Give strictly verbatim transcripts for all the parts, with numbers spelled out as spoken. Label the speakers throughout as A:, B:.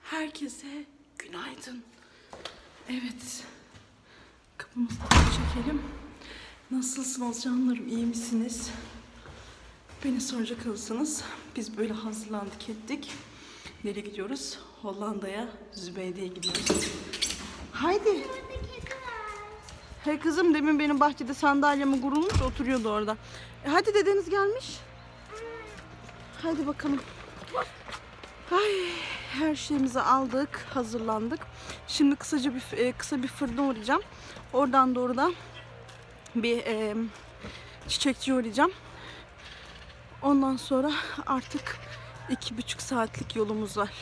A: Herkese günaydın. Evet. Kapımızı çekelim. Nasılsınız canlarım? İyi misiniz? Beni soracak olursanız biz böyle hazırlandık ettik. Nereye gidiyoruz? Hollanda'ya, Zübeyde'ye gidiyoruz. Haydi. Hey kızım, demin benim bahçede sandalyeme kurulmuş oturuyordu orada. E hadi, dedeniz gelmiş. Hadi bakalım. Ay, her şeyimizi aldık, hazırlandık. Şimdi kısaca bir e, kısa bir fırına uğrayacağım. Oradan doğru da bir e, çiçekçiye uğrayacağım. Ondan sonra artık iki buçuk saatlik yolumuz var.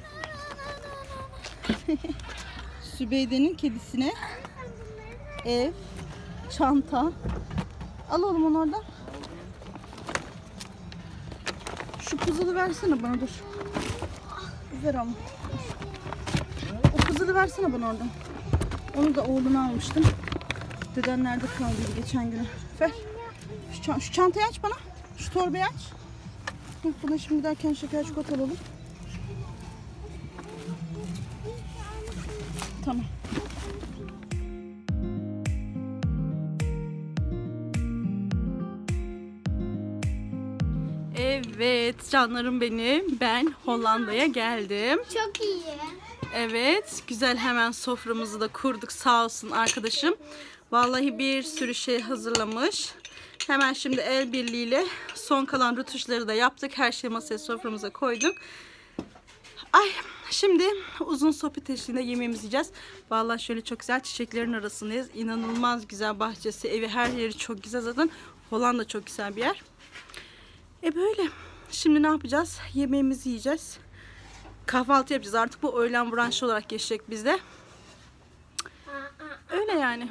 A: Sübeyde'nin kedisine ev, çanta. Al oğlum onu oradan. Şu puzzle'ı versene bana, dur. Ver ama. O puzzle'ı versene bana oradan. Onu da oğluna almıştım. Deden nerede kaldıydı geçen gün. Ver. Şu, çant şu çantayı aç bana. Şu torbayı aç. Buna şimdi giderken şeker çikolata alalım. Tamam. Evet canlarım benim. Ben Hollanda'ya geldim.
B: Çok iyi.
A: Evet, güzel, hemen soframızı da kurduk, sağ olsun arkadaşım. Vallahi bir sürü şey hazırlamış. Hemen şimdi el birliğiyle son kalan rötuşları da yaptık. Her şeyi masaya, soframıza koyduk. Ay, şimdi uzun sohbet eşliğinde yemeğimizi yiyeceğiz. Vallahi şöyle çok güzel çiçeklerin arasındayız. İnanılmaz güzel bahçesi, evi, her yeri çok güzel zaten. Hollanda çok güzel bir yer. E böyle. Şimdi ne yapacağız? Yemeğimizi yiyeceğiz. Kahvaltı yapacağız. Artık bu öğlen brunch olarak geçecek bizde. Öyle yani.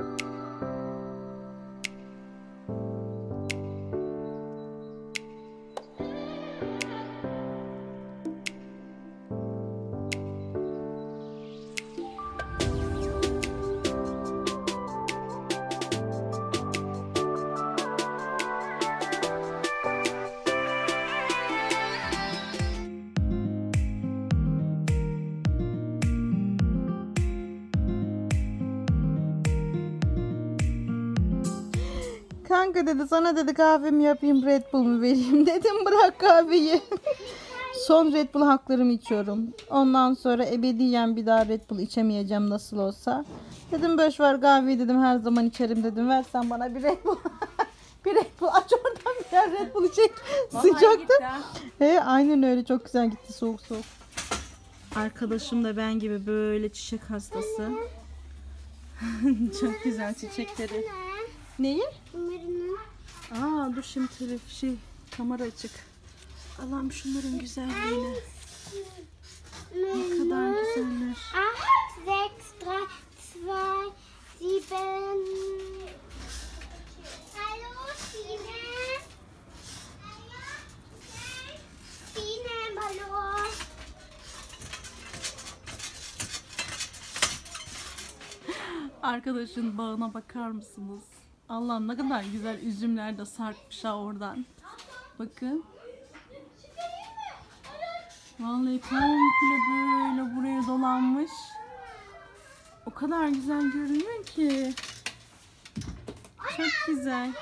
A: Kanka dedi, sana dedi kahvemi yapayım, Red Bull mu vereyim dedim, bırak kahveyi. Son Red Bull haklarımı içiyorum. Ondan sonra ebediyen bir daha Red Bull içemeyeceğim nasıl olsa. Dedim boş ver kahveyi dedim, her zaman içerim dedim, versen bana bir Red Bull. Bir Red Bull aç oradan, bir yer Red Bull içecek. Sıcaktı. He, aynen öyle, çok güzel gitti, soğuk soğuk. Arkadaşım da ben gibi böyle çiçek hastası. Çok güzel çiçekleri. Neyi? Aa dur, şimdi telef şey kamera açık. Allah'ım şunların güzelliğine. Ne kadar güzeller.
B: acht, sechs, drei, zwei, sieben. Hallo Sine. Sine, hallo.
A: Arkadaşın bağına bakar mısınız? Allah'ım ne kadar güzel üzümler de sarkmış ha oradan. Bakın. Vallahi komple böyle buraya dolanmış. O kadar güzel görünüyor ki. Çok güzel.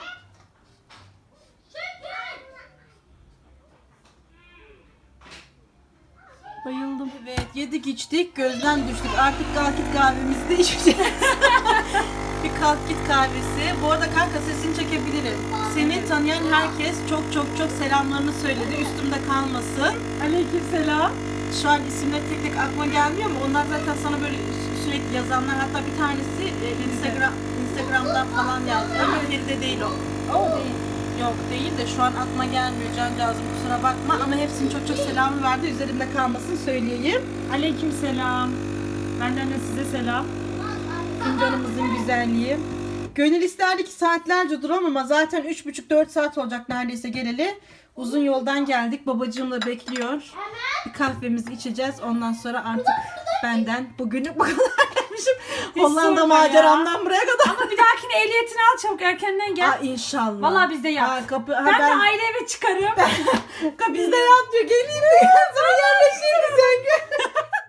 A: Bayıldım. Evet, yedik içtik, gözden düştük. Artık kalk git kahvemizi de içeceğiz. Bir kalk git kahvesi. Bu arada kanka, sesini çekebilirim. Seni tanıyan herkes çok çok çok selamlarını söyledi. Üstümde kalmasın. Aleykümselam. Şu an isimler tek tek aklıma gelmiyor ama onlar zaten sana böyle sürekli yazanlar. Hatta bir tanesi Instagram Instagram'dan falan yazdı. Ama Feride değil o. O değil. Yok değil de şu an aklıma gelmiyor cancağızım, kusura bakma, ama hepsinin çok çok selamı verdi, üzerimde kalmasın söyleyeyim.
C: Aleykümselam. Benden de size selam.
A: Fincanımızın güzelliği. Gönül isterdi ki saatlerce duramam ama zaten üç buçuk dört saat olacak neredeyse geleli. Uzun yoldan geldik, babacığım da bekliyor. Bir kahvemizi içeceğiz, ondan sonra artık benden bugünlük bu kadar demişim. Hollanda maceramdan buraya kadar.
C: Ama bir dahakine ehliyetini al çabuk, erkenden gel.
A: Aa, inşallah.
C: Vallahi bizde yap.
A: Aa, kapı, ha,
C: ben,
A: ben
C: de aile eve çıkarım.
A: Bizde yap diyor, geleyim de sonra yerleşeyim sen gel.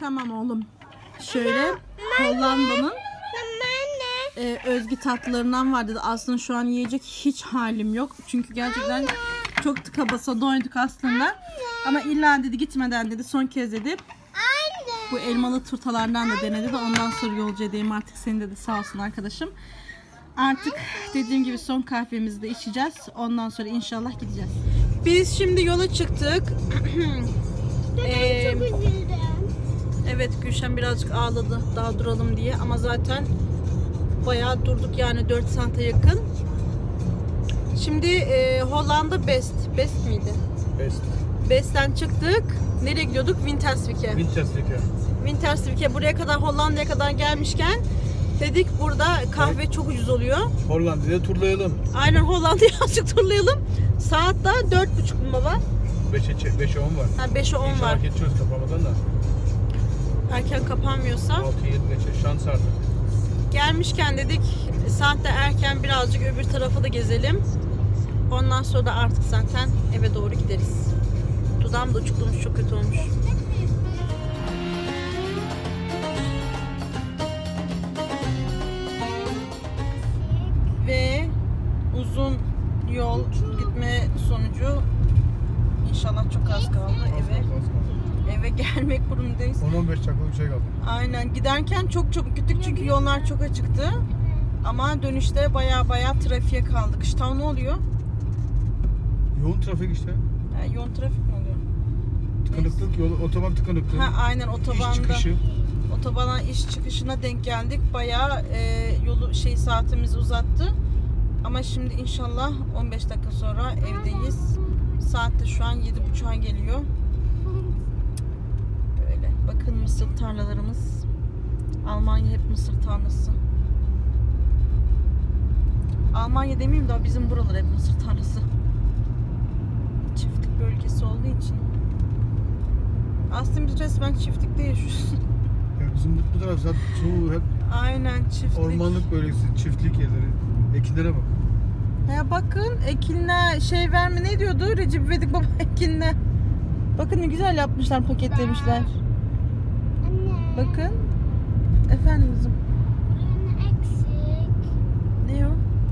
A: Tamam oğlum. Şöyle Hollanda'nın e, özgü tatlılarından var dedi. Aslında şu an yiyecek hiç halim yok. Çünkü gerçekten çok tıka basa doyduk aslında. Ama illa dedi gitmeden dedi son kez dedi. Bu elmalı turtalardan da denedi de ondan sonra yolcu edeyim artık seni dedi sağ olsun arkadaşım. Artık dediğim gibi son kahvemizi de içeceğiz. Ondan sonra inşallah gideceğiz. Biz şimdi yola çıktık. ee,
B: Çok üzüldüm.
A: evet Gülşen birazcık ağladı daha duralım diye ama zaten bayağı durduk yani dört saate yakın. Şimdi e, Hollanda Best. Best miydi?
D: Best.
A: Best'ten çıktık. Nereye gidiyorduk? Winterswik'e.
D: Winterswik'e.
A: Winterswik'e buraya kadar Hollanda'ya kadar gelmişken dedik burada kahve çok ucuz oluyor.
D: Hollanda'da turlayalım.
A: Aynen Hollanda'yı azıcık turlayalım. Saat daha dört buçuk mu baba?
D: beşe on var.
A: Ha beşe on var.
D: İnşallah geçiyoruz kapamadan da.
A: Erken kapanmıyorsa.
D: altı yedi geçe şans artık.
A: Gelmişken dedik saatte erken birazcık öbür tarafa da gezelim. Ondan sonra da artık zaten eve doğru gideriz. Dudağım da uçuklamış, çok kötü olmuş. Ve uzun yol gitme sonucu inşallah çok az kaldı eve. Eve gelmek durumundayız.
D: on on beş dakika bir şey kaldı.
A: Aynen giderken çok çabuk gittik çünkü yollar çok açıktı. Ama dönüşte baya baya trafiğe kaldık. İşte ne oluyor?
D: Yoğun trafik işte.
A: Yani yoğun trafik mi oluyor?
D: Tıkanıklık, yol, otoban tıkanıklığı.
A: Ha aynen
D: İş
A: otobanda.
D: çıkışı.
A: Otobana iş çıkışına denk geldik. Bayağı e, yolu şey saatimizi uzattı. Ama şimdi inşallah on beş dakika sonra evdeyiz. Saat de şu an yedi buçuğa geliyor. Böyle. Bakın mısır tarlalarımız. Almanya hep mısır tarlası. Almanya demeyeyim de bizim buralar hep mısır tarlası. Çiftlik bölgesi olduğu için. Aslında biz resmen çiftlikte yaşıyoruz.
D: Ya bizim bu taraf zaten çoğu hep
A: Aynen çiftlik.
D: ormanlık bölgesi, çiftlik yerleri. Ekinlere bak.
A: Ya bakın ekinle şey verme ne diyordu Recep İvedik baba ekinle. Bakın ne güzel yapmışlar paketlemişler.
B: Anne.
A: Bakın. Efendim kızım.
B: Buranın eksik.
A: Ne o?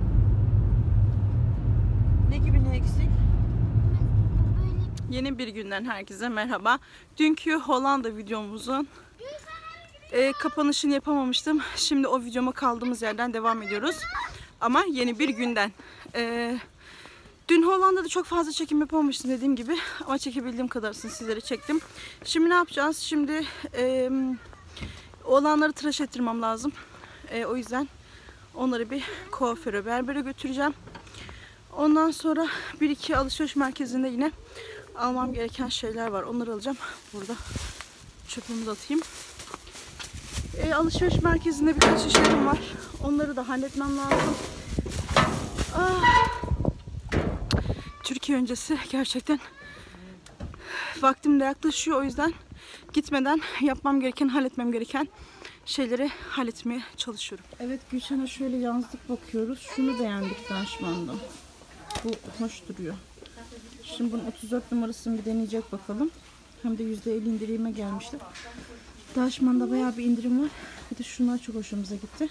A: Ne gibi ne eksik?
B: Böyle
A: Yeni bir günden herkese merhaba. Dünkü Hollanda videomuzun e, kapanışını yapamamıştım. Şimdi o videoma kaldığımız yerden devam ediyoruz. Ama yeni bir günden. E, dün Hollanda'da çok fazla çekim yapamamıştım dediğim gibi. Ama çekebildiğim kadarını sizlere çektim. Şimdi ne yapacağız? Şimdi e, oğlanları tıraş ettirmem lazım. E, o yüzden onları bir kuaföre, berbere götüreceğim. Ondan sonra bir iki alışveriş merkezinde yine almam gereken şeyler var. Onları alacağım. Burada çöpümü de atayım. E, alışveriş merkezinde birkaç işlerim var. Onları da halletmem lazım. Ah. Türkiye öncesi gerçekten vaktim de yaklaşıyor. O yüzden gitmeden yapmam gereken, halletmem gereken şeyleri halletmeye çalışıyorum. Evet Gülşen'e şöyle yazlık bakıyoruz. Şunu beğendik Danşman'da. Bu hoş duruyor. Şimdi bunun otuz dört numarasını bir deneyecek bakalım. Hem de yüzde elli indirime gelmişler. Danşman'da bayağı bir indirim var. Bir de şunlar çok hoşumuza gitti.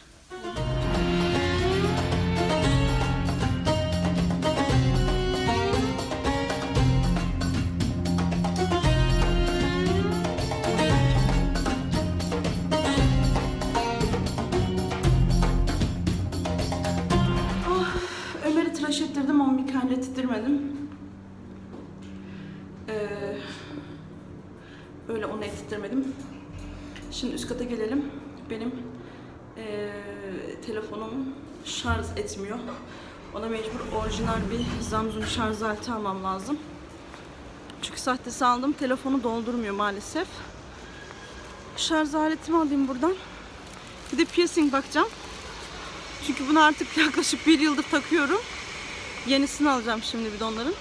A: Ömer'i tıraş ettirdim ama bir kere ettirmedim. Ee, öyle onu ettirmedim. Şimdi üst kata gelelim. Benim ee, telefonum şarj etmiyor. Ona mecbur orijinal bir Samsung şarj aleti almam lazım. Çünkü sahtesi aldım. Telefonu doldurmuyor maalesef. Şarj aletimi alayım buradan. Bir de piercing bakacağım. Çünkü bunu artık yaklaşık bir yıldır takıyorum. Yenisini alacağım şimdi bir de onların.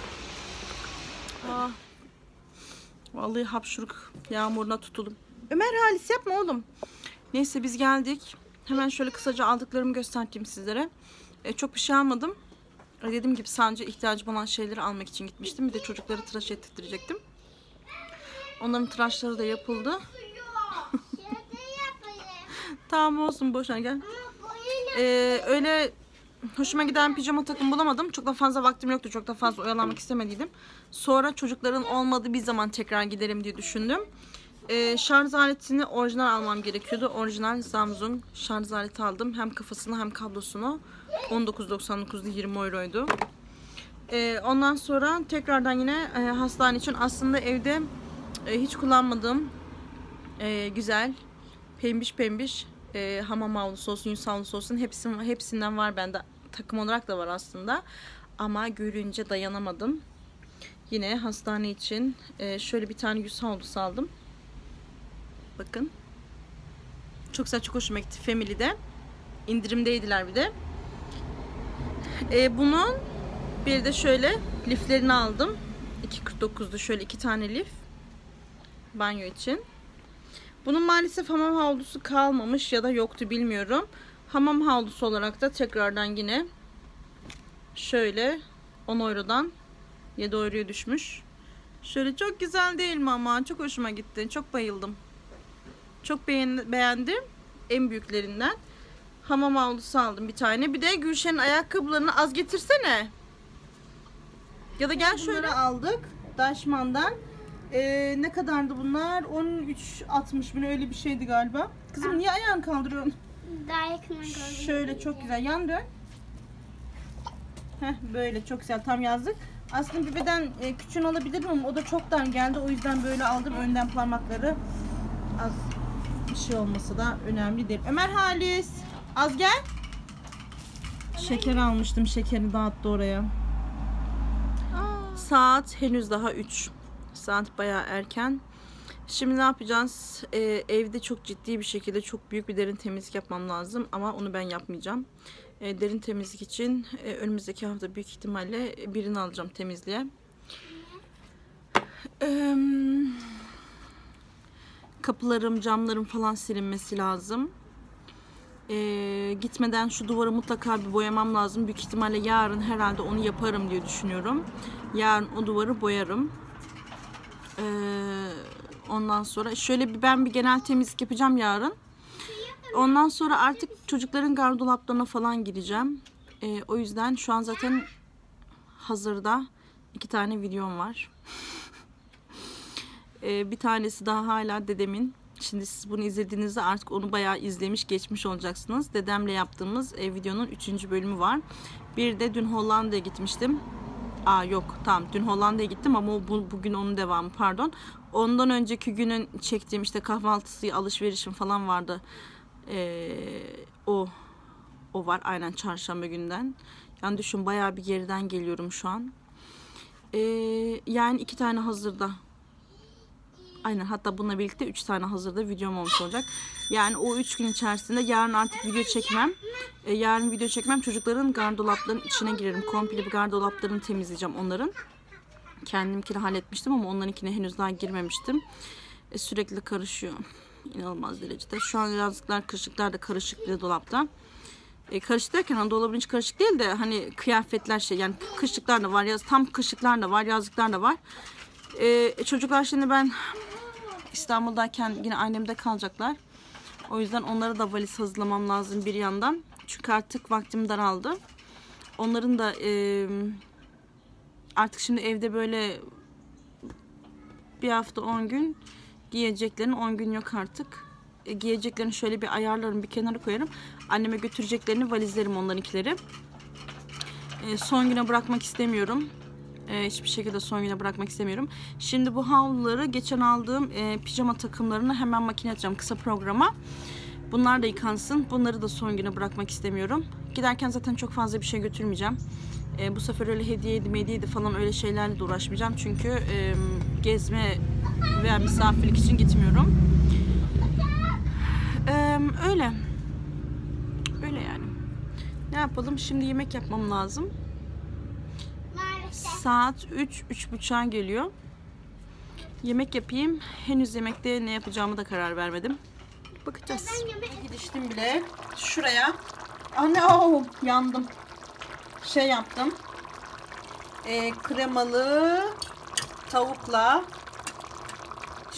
A: Aa, vallahi hapşuruk yağmuruna tutulum. Ömer Halis yapma oğlum. Neyse biz geldik. Hemen şöyle kısaca aldıklarımı göstereyim sizlere. E, çok bir şey almadım. E, dediğim gibi sadece ihtiyacım olan şeyleri almak için gitmiştim. Bir de çocukları tıraş ettirecektim. Onların tıraşları da yapıldı.
B: Şöyle yapayım.
A: Tamam olsun, boş ver, gel.
B: Ama boyayla.
A: Ee, öyle hoşuma giden pijama takım bulamadım. Çok da fazla vaktim yoktu. Çok da fazla oyalanmak istemediydim. Sonra çocukların olmadığı bir zaman tekrar giderim diye düşündüm. Ee, şarj aletini orijinal almam gerekiyordu. Orijinal Samsung şarj aleti aldım. Hem kafasını hem kablosunu. on dokuz doksan dokuz'da yirmi euroydu. Ee, ondan sonra tekrardan yine e, hastane için aslında evde e, hiç kullanmadığım e, güzel pembiş pembiş e, hamam havlusu olsun, yüz havlusu olsun, hepsi, hepsinden var bende. Takım olarak da var aslında. Ama görünce dayanamadım. Yine hastane için e, şöyle bir tane yüz havlusu aldım. Bakın. Çok güzel, çok hoşuma gitti. Family'de. İndirimdeydiler bir de. E, bunun bir de şöyle liflerini aldım. iki kırk dokuz'du şöyle iki tane lif. Banyo için. Bunun maalesef hamam havlusu kalmamış ya da yoktu, bilmiyorum. Hamam havlusu olarak da tekrardan yine şöyle on eurodan yedi euroya düşmüş. Şöyle çok güzel değil mi ama? Çok hoşuma gitti. Çok bayıldım. Çok beğen beğendim. En büyüklerinden. Hamam havlusu aldım bir tane. Bir de Gülşen'in ayakkabılarını az getirsene. Ya da gel şöyle. Bunları aldık. Deichmann'dan. Ee, ne kadardı bunlar? on üç altmış bin öyle bir şeydi galiba. Kızım niye ayağını kaldırıyorsun?
B: Daha yakından gördüm.
A: Şöyle çok güzel. Yan dön. Heh, böyle çok güzel. Tam yazdık. Aslında bir beden e, küçüğünü alabilirim ama o da çoktan geldi. O yüzden böyle aldım. Önden parmakları az bir şey olması da önemli değil. Ömer Halis. Az gel. Şeker almıştım. Şekeri dağıttı oraya. Saat henüz daha üç. Saat bayağı erken. Şimdi ne yapacağız? Ee, evde çok ciddi bir şekilde çok büyük bir derin temizlik yapmam lazım. Ama onu ben yapmayacağım. Ee, derin temizlik için e, önümüzdeki hafta büyük ihtimalle birini alacağım temizliğe. Ee, kapılarım, camlarım falan silinmesi lazım. Ee, gitmeden şu duvarı mutlaka bir boyamam lazım. Büyük ihtimalle yarın herhalde onu yaparım diye düşünüyorum. Yarın o duvarı boyarım. Ee, ondan sonra şöyle bir ben bir genel temizlik yapacağım yarın. Ondan sonra artık çocukların gardıroplarına falan gireceğim. Ee, o yüzden şu an zaten hazırda iki tane videom var. ee, bir tanesi daha hala dedemin. Şimdi siz bunu izlediğinizde artık onu bayağı izlemiş geçmiş olacaksınız. Dedemle yaptığımız e, videonun üçüncü bölümü var. Bir de dün Hollanda'ya gitmiştim. Aa yok tamam dün Hollanda'ya gittim ama o, bu, bugün onun devamı pardon. Ondan önceki günün çektiğim işte kahvaltısı, alışverişim falan vardı. Ee, o o var aynen çarşamba günden. Yani düşün bayağı bir geriden geliyorum şu an. Ee, yani iki tane hazırda. Aynen hatta bununla birlikte üç tane hazırda videom olmuş olacak. Yani o üç gün içerisinde yarın artık video çekmem. Ee, yarın video çekmem. Çocukların gardıroplarının içine girerim. Komple bir gardıroplarını temizleyeceğim onların. Kendimkini halletmiştim ama onlarınkine henüz daha girmemiştim. Ee, sürekli karışıyor. İnanılmaz derecede. Şu an yazlıklar, kışlıklar da karışık bir dolapta. Ee, karışık derken hani dolabın içi karışık değil de hani kıyafetler şey yani kışlıklar da var. Yaz, tam kışlıklar da var. Yazlıklar da var. Ee, çocuklar şimdi ben İstanbul'dayken yine annemde kalacaklar. O yüzden onlara da valiz hazırlamam lazım bir yandan. Çünkü artık vaktim daraldı. Onların da e, artık şimdi evde böyle bir hafta on gün giyeceklerini on gün yok artık. E, giyeceklerini şöyle bir ayarlarım, bir kenara koyarım. Anneme götüreceklerini valizlerim onlarınkileri. E, son güne bırakmak istemiyorum. Ee, hiçbir şekilde son güne bırakmak istemiyorum. Şimdi bu havluları geçen aldığım e, pijama takımlarını hemen makine atacağım kısa programa. Bunlar da yıkansın. Bunları da son güne bırakmak istemiyorum. Giderken zaten çok fazla bir şey götürmeyeceğim. E, bu sefer öyle hediyeydi, medyeydi falan öyle şeylerle de uğraşmayacağım. Çünkü e, gezme veya misafirlik için gitmiyorum. E, öyle. Öyle yani. Ne yapalım? Şimdi yemek yapmam lazım. Saat üç, üç buçuğa geliyor. Yemek yapayım. Henüz yemekte ne yapacağımı da karar vermedim. Bakacağız. Gidiştim bile. Şuraya. Anne oh, yandım. Şey yaptım. E, kremalı tavukla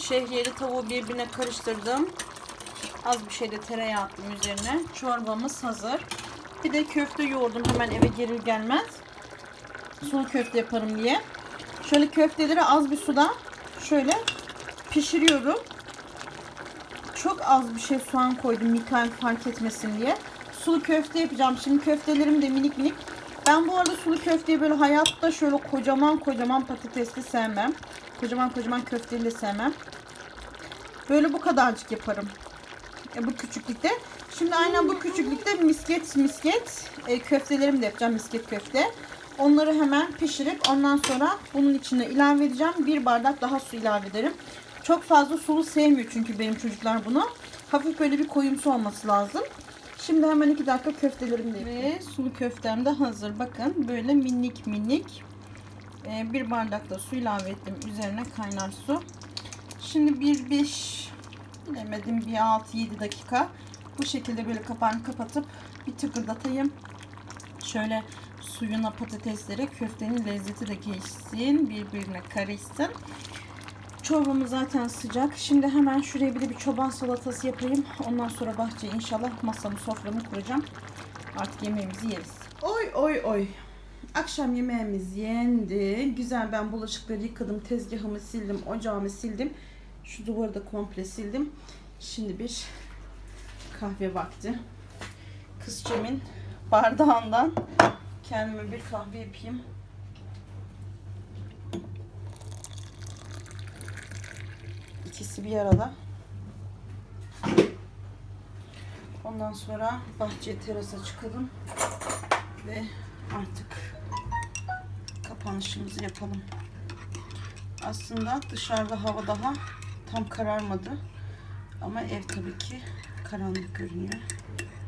A: şehriyeli tavuğu birbirine karıştırdım. Az bir şey de tereyağı attım üzerine. Çorbamız hazır. Bir de köfte yoğurdum hemen eve gelir gelmez. Sulu köfte yaparım diye. Şöyle köfteleri az bir suda şöyle pişiriyorum. Çok az bir şey soğan koydum Mikael fark etmesin diye. Sulu köfte yapacağım. Şimdi köftelerim de minik minik. Ben bu arada sulu köfteyi böyle hayatta şöyle kocaman kocaman patatesli sevmem. Kocaman kocaman köfteli de sevmem. Böyle bu kadarcık yaparım. E, bu küçüklükte. Şimdi aynen bu küçüklükte misket misket e, köftelerimi de yapacağım. Misket köfte. Onları hemen pişirip ondan sonra bunun içine ilave edeceğim. Bir bardak daha su ilave ederim. Çok fazla sulu sevmiyor çünkü benim çocuklar bunu. Hafif böyle bir koyumsu olması lazım. Şimdi hemen iki dakika köftelerim de yapayım. Ve sulu köftem de hazır. Bakın böyle minik minik. Ee, bir bardak da su ilave ettim. Üzerine kaynar su. Şimdi bir beş bilemedim bir altı yedi dakika. Bu şekilde böyle kapağını kapatıp bir tıkırdatayım. Şöyle suyuna patatesleri köftenin lezzeti de geçsin. Birbirine karışsın. Çorbamız zaten sıcak. Şimdi hemen şuraya bir de bir çoban salatası yapayım. Ondan sonra bahçeye inşallah masamı soframı kuracağım. Artık yemeğimizi yeriz. Oy oy oy. Akşam yemeğimiz yendi. Güzel ben bulaşıkları yıkadım. Tezgahımı sildim. Ocağımı sildim. Şu duvarı da komple sildim. Şimdi bir kahve vakti. Kızcığımın bardağından kendime bir kahve yapayım. İkisi bir arada. Ondan sonra bahçeye, terasa çıkalım ve artık kapanışımızı yapalım. Aslında dışarıda hava daha tam kararmadı ama ev tabii ki karanlık görünüyor.